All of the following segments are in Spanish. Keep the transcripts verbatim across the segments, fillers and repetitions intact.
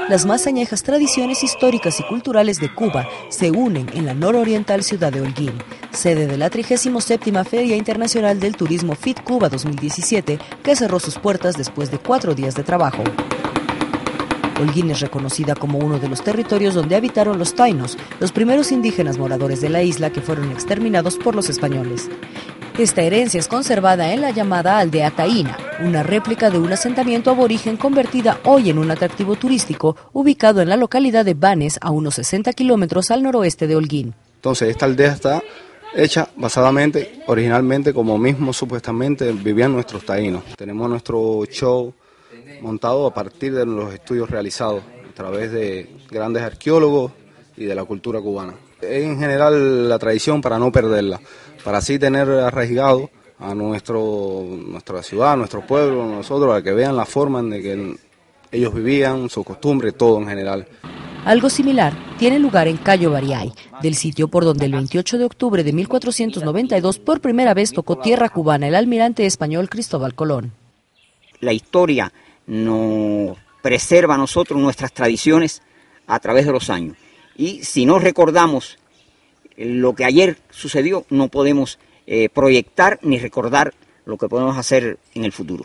las más añejas tradiciones históricas y culturales de Cuba se unen en la nororiental ciudad de Holguín, sede de la trigésima séptima Feria Internacional del Turismo Fit Cuba dos mil diecisiete, que cerró sus puertas después de cuatro días de trabajo. Holguín es reconocida como uno de los territorios donde habitaron los tainos, los primeros indígenas moradores de la isla que fueron exterminados por los españoles. Esta herencia es conservada en la llamada aldea taína, una réplica de un asentamiento aborigen convertida hoy en un atractivo turístico ubicado en la localidad de Banes, a unos sesenta kilómetros al noroeste de Holguín. Entonces esta aldea está hecha basadamente, originalmente como mismo supuestamente vivían nuestros taínos. Tenemos nuestro show montado a partir de los estudios realizados a través de grandes arqueólogos y de la cultura cubana. En general la tradición para no perderla, para así tener arraigado a nuestro, nuestra ciudad, nuestro pueblo, nosotros, a que vean la forma en que ellos vivían, sus costumbres, todo en general. Algo similar tiene lugar en Cayo Bariay, del sitio por donde el veintiocho de octubre de mil cuatrocientos noventa y dos por primera vez tocó tierra cubana el almirante español Cristóbal Colón. La historia nos preserva a nosotros nuestras tradiciones a través de los años. Y si no recordamos lo que ayer sucedió, no podemos eh, proyectar ni recordar lo que podemos hacer en el futuro.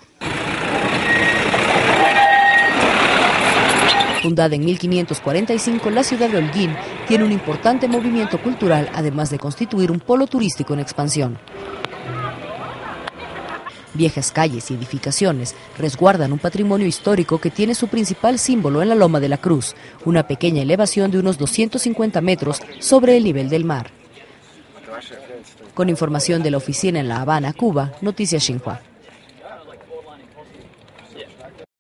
Fundada en mil quinientos cuarenta y cinco, la ciudad de Holguín tiene un importante movimiento cultural, además de constituir un polo turístico en expansión. Viejas calles y edificaciones resguardan un patrimonio histórico que tiene su principal símbolo en la Loma de la Cruz, una pequeña elevación de unos doscientos cincuenta metros sobre el nivel del mar. Con información de la oficina en La Habana, Cuba, Noticias Xinhua.